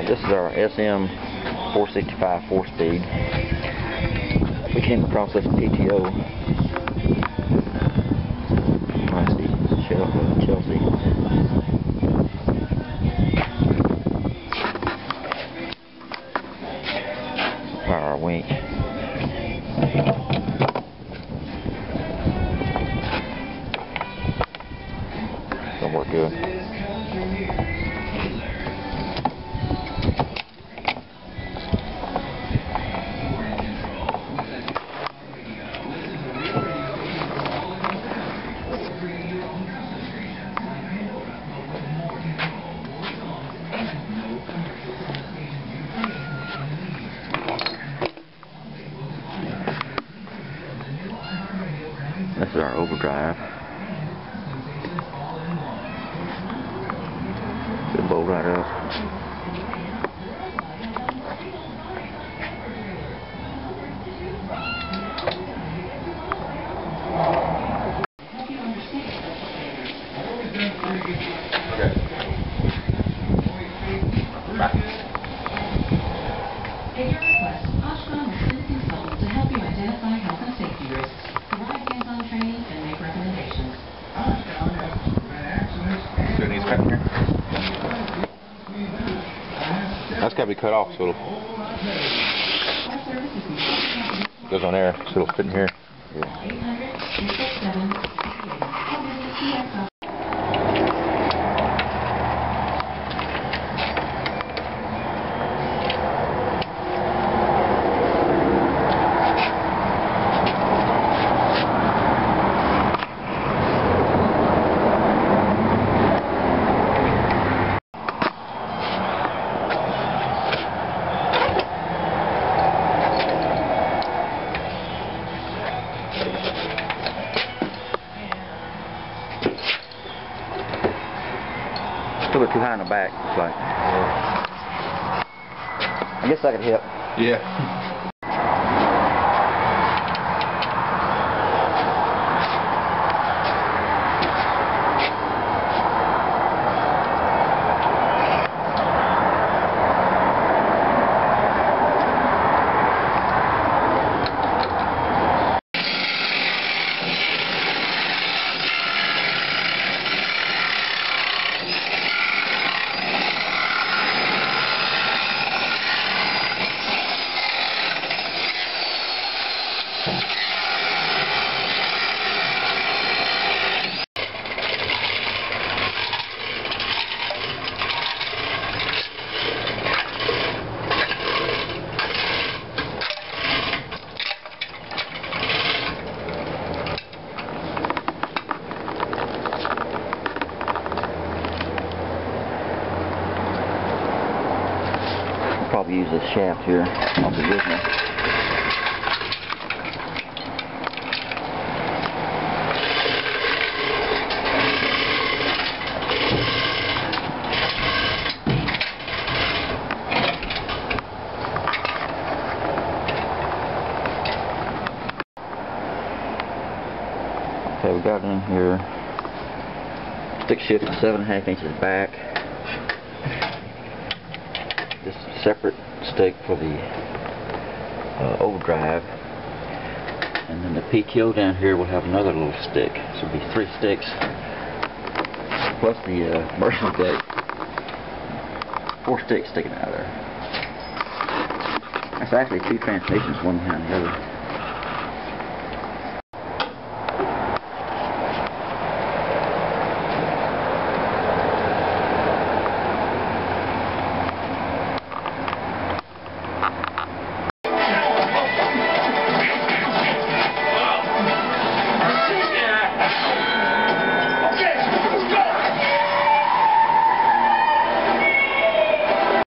This is our SM465 4-speed. We came across this PTO. I see Chelsea. Our winch. Don't work good. This is our OverDrive. Should bolt right up. At your request, Oshkosh will send a consultant to help you identify health and safety risks, provide hands-on training, and make recommendations. So it needs cut here? That's got to be cut off so it goes on there, so it'll fit in here. Yeah. 800-367-6888. Still too high in the back, it's like. I guess I could help. Yeah. Probably use this shaft here off the original. Okay, we got it in here. Stick shift is 7.5 inches back. This separate stick for the OverDrive, and then the PTO down here will have another little stick. So it'll be 3 sticks plus the emergency brake. 4 sticks sticking out of there. That's actually 2 transmissions, one behind the other.